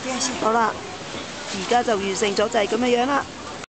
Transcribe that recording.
好啦，而家就完成咗，就係咁嘅樣啦。